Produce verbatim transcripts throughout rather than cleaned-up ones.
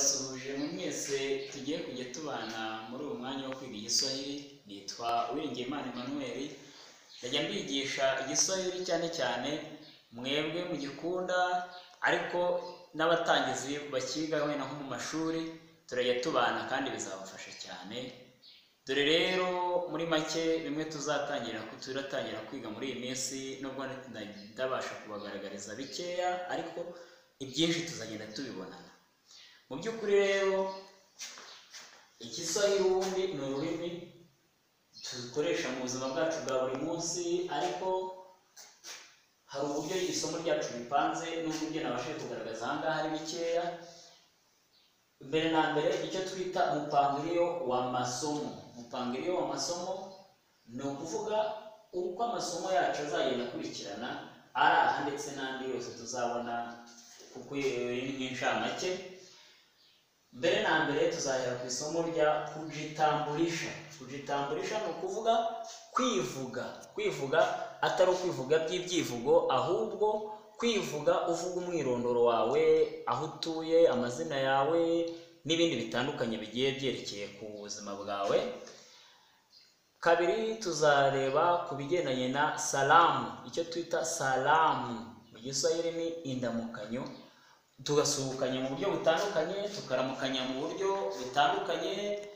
ndabasuhuje mu mwese tugiye kujya tubana muri uwo mwanya wo kwiga igiswahili. Nitwa Uwiringiyimana Emmanuel. Ndajya mbigisha igiswahili cyane cyane mwebwe mu gikunda, ariko n'abatangizi bakiga wenda nko mu mashuri turajya tubana kandi bizabafasha cyane. Dore rero muri make bimwe tuzatangira turatangira kwiga muri iyi minsi, nubwo ndabasha kubagaragariza bikeya ariko ibyinshi tuzagenda tubibonana. Mu by'ukuri rero igiswahili ubundi ni ururimi dukoresha mu buzima bwacu bwa buri munsi, ariko hari uburyo isomo ryacu ripanze n'uburyo nabashije kugaragaza aha ngaha ari bikeya. Mbere na mbere icyo twita umupangilio wa masomo. Umupangilio wa masomo ni ukuvuga uko amasomo yacu azagenda akurikirana ari aha ndetse n'andi yose tuzabona kuko ni nk'inshamake. Mbere na mbere tuzahera ku isomo rya kujitambulisha. Kujitambulisha ni ukuvuga kwivuga. Kwivuga atari ukwivuga by'ibyivugo, ahubwo kwivuga uvuga umwirondoro wawe, aho utuye, amazina yawe n'ibindi bitandukanye bigiye byerekeye ku buzima bwawe. Kabiri tuzareba ku bigendanye na salamu. Icyo twita salamu mu Giswahili ni indamukanyo. Tugasuhukanya mu buryo butandukanye, tukaramukanya mu buryo butandukanye,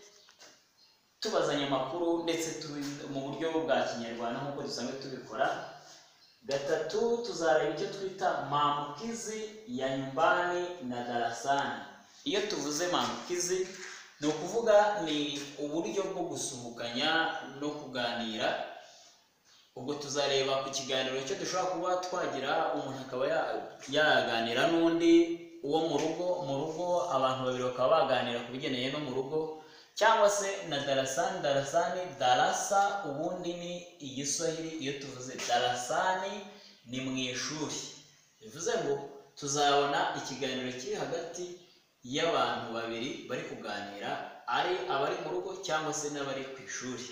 tubazanya amakuru ndetse mu buryo bwa Kinyarwanda nk'uko dusanzwe tubikora. Gatatu tuzareba icyo twita maamkizi ya nyumbani na darasani. Iyo tuvuze maamkizi ni ukuvuga ni uburyo bwo gusuhukanya no kuganira. Ubwo tuzareba ku kiganiro cyo dushobora kuba twagira umuntu akaba yaganira n'undi uwo mu rugo mu rugo abantu babiri bakaba baganira ku bigendanye no mu rugo, cyangwa se na darasani. Darasani darasa ubundi ni igiswahili. Iyo tuvuze darasani ni mu ishuri, bivuze ngo tuzabona ikiganiro kiri hagati y'abantu babiri bari kuganira, ari abari mu rugo cyangwa se n'abari ku ishuri.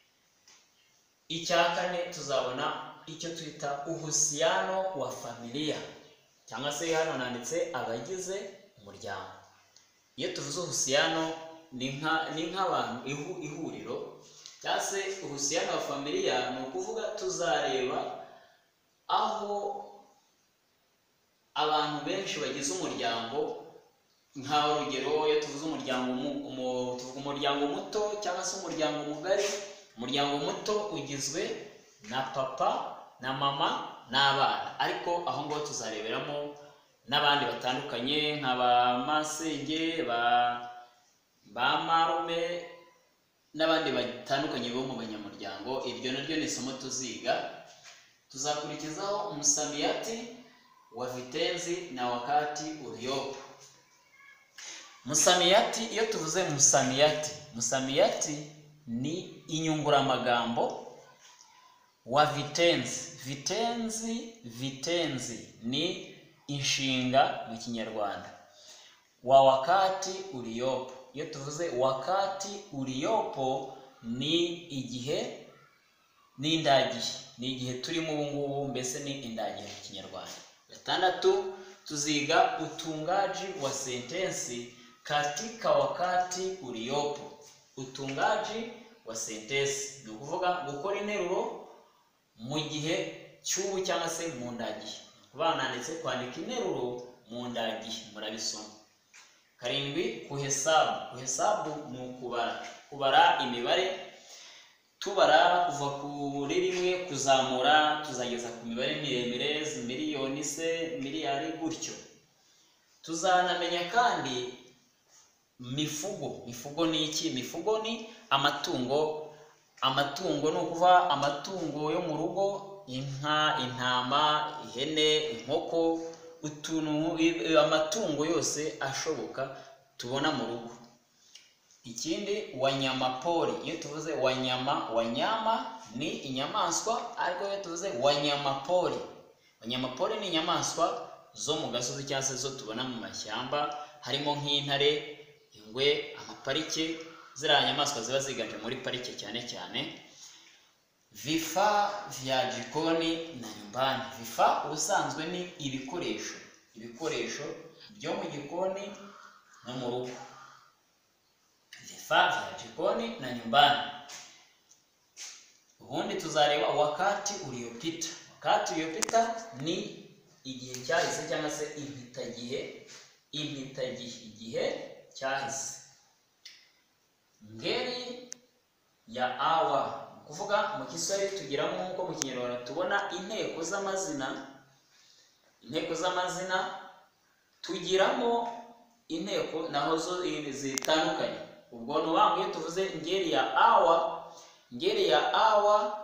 Icya kane tuzabona icyo twita uhusiano wa familia, cyangwa se hano nanditse abagize umuryango. Iyo tuvuze uhusiano ni nka ni nk'abantu ihuriro, cyangwa se uhusiano wa familia ni ukuvuga tuzareba aho abantu benshi bagize umuryango. Nka urugero, iyo tuvuze umuryango tuvuga umuryango muto cyangwa se umuryango mugari. Umuryango muto ugizwe na papa na mama n'abana, ariko aho ngaho tuzareberamo n'abandi batandukanye nka ba masenge, ba ba marume n'abandi batandukanye bo mu banyamuryango. Ibyo naryo ni isomo tuziga. Tuzakurikizaho msamiati wa vitenzi na wakati uliopo. Msamiati, iyo tuvuze msamiati, msamiati ni inyunguramagambo wa vitenzi. Vitenzi vitenzi ni inshinga mu Kinyarwanda. Wa wakati uliopo. Iyo tuvuze wakati uliopo ni igihe n'indagihe. Ni igihe turimo ubu ngubu, mbese ni indagihe mu Kinyarwanda. Gatandatu tuziga utungaji wa sentensi katika wakati uliopo. Utungaji wa sentensi ni ukuvuga gukora interuro mu gihe cy'ubu cyangwa se mu ndagihe. Bananditse kwandika interuro mu ndagihe, murabisoma. Karindwi kuhesabu. Kuhesabu ni ukubara. Kubara imibare, tubara kuva kuri rimwe kuzamura tuzageza ku mibare miremire, miliyoni se, miliyari gutyo. Tuzanamenya kandi mifugo. Mifugo ni iki? Mifugo ni amatungo. Amatungo ni ukuva amatungo yo mu rugo, inka, intama, ihene, inkoko, utuntu, amatungo yose ashoboka tubona mu rugo. Ikindi wanyamapori. Iyo tuvuze wanyama, wanyama ni inyamaswa, ariko iyo tuvuze wanyamapori, wanyamapori ni inyamaswa zo mu gasozi cyangwa se zo tubona mu mashyamba, harimo nk'intare, ingwe, amaparike. Ziriya nyamaswa ziba ziganje muri parike cyane cyane. Vifaa vya jikoni na nyumbani. Vifaa ubusanzwe ni ibikoresho. Ibikoresho byo mu gikoni no mu rugo. Vifaa vya jikoni na nyumbani. Ubundi tuzareba wakati uliopita. Wakati uliopita ni igihe cyahise cyangwa se impitagihe, impitagihe, igihe cyahise. Ngeri ya awa, kuvuga mu Kiswahili tugiramo nko mu Kinyarwanda tubona inteko z'amazina. Inteko z'amazina tugiramo inteko naho zo zitandukanye. Ubwo no bamwe tuvuze ngeri ya awa, ngeri ya awa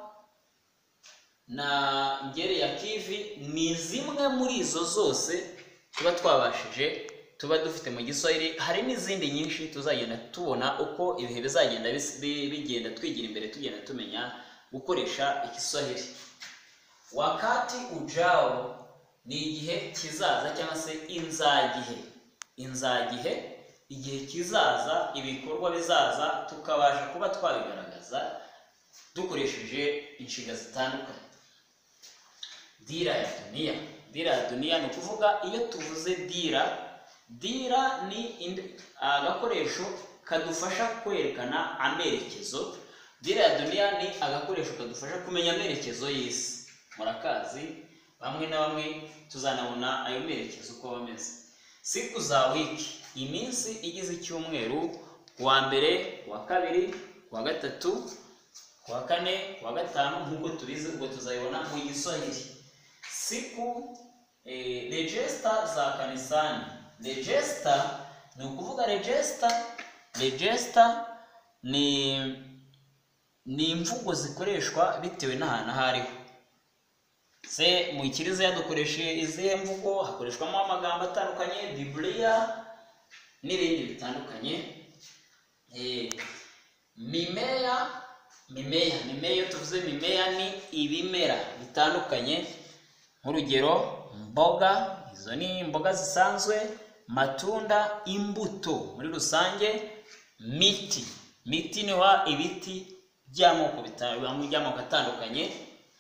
na ngeri ya kivi ni zimwe muri izo zose tuba twabashije tuba dufite mu Giswahili. Hari n'izindi nyinshi tuzagenda tubona uko ibihe bizagenda bigenda twigira imbere, tugenda tumenya gukoresha Igiswahili. Wakati ujao ni igihe kizaza cyangwa se inzagihe. Inzagihe igihe kizaza, ibikorwa bizaza tukabasha kuba twabigaragaza dukoresheje inshinga zitandukanye. Dira ya dunia. Dira ya dunia ni kuvuga iyo tuvuze dira, dira ni agakoresho kadufasha kwerekana amerekezo. Dira ya dunia ni agakoresho kadufasha kumenya amerekezo y'isi. Murakazi, bamwe na bamwe tuzanabona ayo merekezo uko bameze. Siku za wiki, iminsi igize icyumweru, kuwa mbere, kuwa kabiri, kuwa gatatu, kuwa kane, kuwa gatanu, nk'uko tubizi ubwo tuzayibona mu Giswahili. Siku eh, register za kanisani. Register ni ukuvuga register, register ni ni imvugo zikoreshwa bitewe n'ahantu hariho. Se mu Kiliziya dukoresha izihe mvugo? Hakoreshwamo amagambo atandukanye, Biblia n'ibindi bitandukanye. Eh, mimea, mimea, mimea tuvuze mimea ni ibimera bitandukanye. Nk'urugero mboga, izo ni imboga zisanzwe. Matunda, imbuto muri rusange. Miti, miti ni wa ibiti by'amoko by'amoko atandukanye.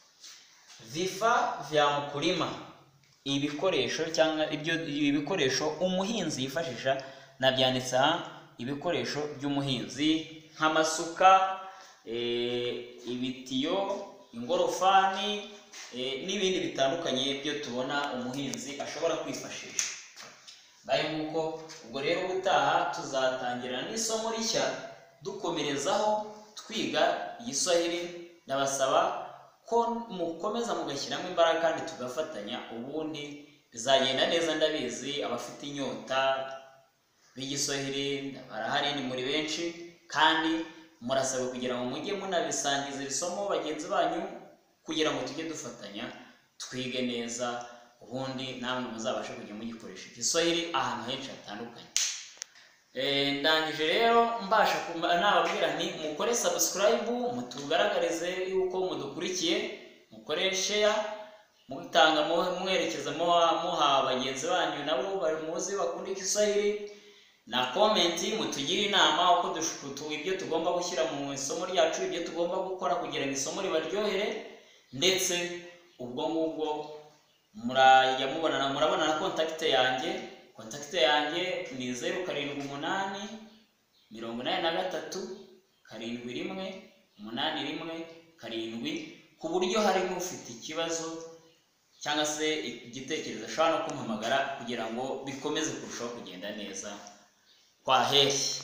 Vifaa vya mkulima, ibikoresho cyangwa ibyo ibikoresho umuhinzi yifashisha. Nabyanditse aha ibikoresho by'umuhinzi nk'amasuka, e, ibitiyo, ingorofani, e, n'ibindi bitandukanye byo tubona umuhinzi ashobora kwifashisha. Baye nguko ubwo rero ubutaha tuzatangira n'isomo rishya dukomerezaho twiga Igiswahili. Ndabasaba ko mukomeza mugashyiramo imbaraga kandi tugafatanya, ubundi bizagenda neza. Ndabizi abafite inyota b'Igiswahili barahari, ni muri benshi, kandi murasabwe kugira ngo mujye munabisangiza isomo bagenzi banyu kugira ngo tujye dufatanya twige neza, ubundi namwe muzabashe kujya mugikoresha Igiswahili ahantu henshi hatandukanye. Eh, ndangije rero mbasha nababwira nti mukore subscribe, mutugaragarize yuko mudukurikiye, mukore share, mutanga mwerekeza muha bagenzi banyu nabo bari muzi bakunda Igiswahili, na comment mutugire inama uko dushukutu ibyo tugomba gushyira mu isomo ryacu, ibyo tugomba gukora kugira ngo isomo ribaryohere. Ndetse ubwo ngubwo murajya mubona murabona na contact yanjye. Contact yanjye ni zeru karindwi umunani mirongo inani na gatatu karindwi rimwe umunani rimwe karindwi, ku buryo hari n'ufite ikibazo cyangwa se igitekerezo ashobora no kumpamagara kugira ngo bikomeze kurushaho kugenda neza. Kwaheri.